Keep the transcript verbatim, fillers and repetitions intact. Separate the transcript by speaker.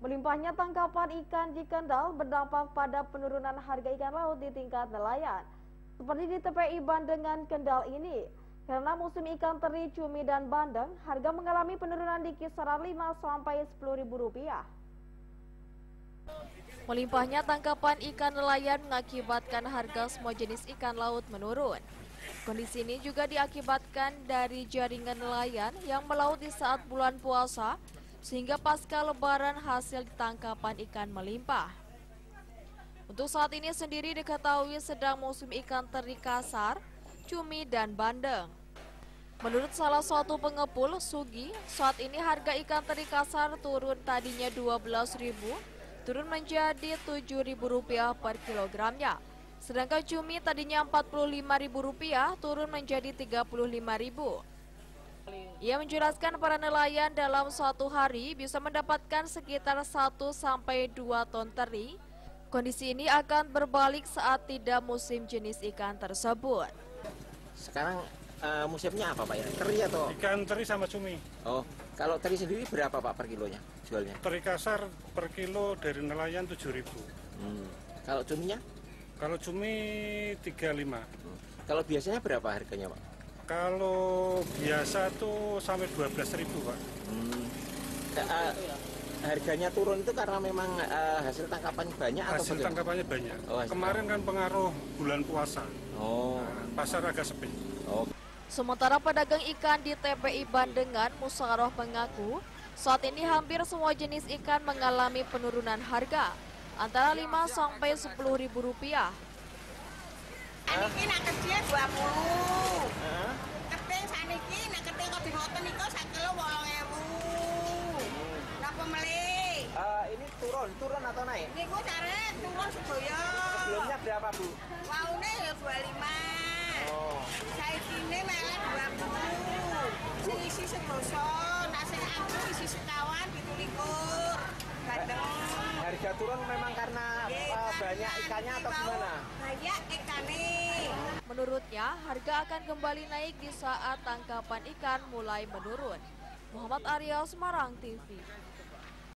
Speaker 1: Melimpahnya tangkapan ikan di Kendal berdampak pada penurunan harga ikan laut di tingkat nelayan. Seperti di T P I Bandengan Kendal ini, karena musim ikan teri, cumi, dan bandeng, harga mengalami penurunan di kisaran lima sampai sepuluh ribu rupiah. Melimpahnya tangkapan ikan nelayan mengakibatkan harga semua jenis ikan laut menurun. Kondisi ini juga diakibatkan dari jaringan nelayan yang melaut di saat bulan puasa, sehingga pasca lebaran hasil tangkapan ikan melimpah. Untuk saat ini sendiri diketahui sedang musim ikan teri kasar, cumi, dan bandeng. Menurut salah satu pengepul, Sugi, saat ini harga ikan teri kasar turun tadinya dua belas ribu rupiah, turun menjadi tujuh ribu rupiah per kilogramnya. Sedangkan cumi tadinya empat puluh lima ribu rupiah, turun menjadi tiga puluh lima ribu rupiah. Ia menjelaskan para nelayan dalam satu hari bisa mendapatkan sekitar satu sampai dua ton teri. Kondisi ini akan berbalik saat tidak musim jenis ikan tersebut.
Speaker 2: Sekarang uh, musimnya apa Pak ya? Teri atau?
Speaker 3: Ikan teri sama cumi.
Speaker 2: Oh, kalau teri sendiri berapa Pak per kilonya jualnya?
Speaker 3: Teri kasar per kilo dari nelayan tujuh ribu.
Speaker 2: Hmm. Kalau cuminya?
Speaker 3: Kalau cumi tiga puluh lima.
Speaker 2: Hmm. Kalau biasanya berapa harganya Pak?
Speaker 3: Kalau biasa tuh sampai dua belas ribu Pak.
Speaker 2: Hmm. Uh, harganya turun itu karena memang uh, hasil tangkapan banyak atau
Speaker 3: hasil
Speaker 2: bagaimana?
Speaker 3: tangkapannya banyak.
Speaker 2: Oh,
Speaker 3: kemarin kan pengaruh bulan puasa.
Speaker 2: Oh.
Speaker 3: Nah, pasar agak sepi.
Speaker 2: Oh.
Speaker 1: Sementara pedagang ikan di T P I Bandengan, Musyaroh mengaku saat ini hampir semua jenis ikan mengalami penurunan harga antara lima sampai sepuluh ribu rupiah.
Speaker 4: Saniki nak kecil dua puluh. Heeh. Keting saniki nak keting kok dimoten niku sak kilo wolong ewu. Napa melih?
Speaker 2: Uh, ini turun, turun atau naik?
Speaker 4: Niku cari turun sedaya.
Speaker 2: Sebelumnya berapa Bu?
Speaker 4: Waune ya dua puluh lima.
Speaker 2: Oh.
Speaker 4: Saikine meleh dua puluh. Sing isi sedasa, nak sing aku isi sekawan pitu likur. Bandeng.
Speaker 2: Harga turun memang karena uh, banyak ikannya atau gimana?
Speaker 4: Banyak ikannya.
Speaker 1: Menurutnya, harga akan kembali naik di saat tangkapan ikan mulai menurun. Muhammad Arya, Semarang T V.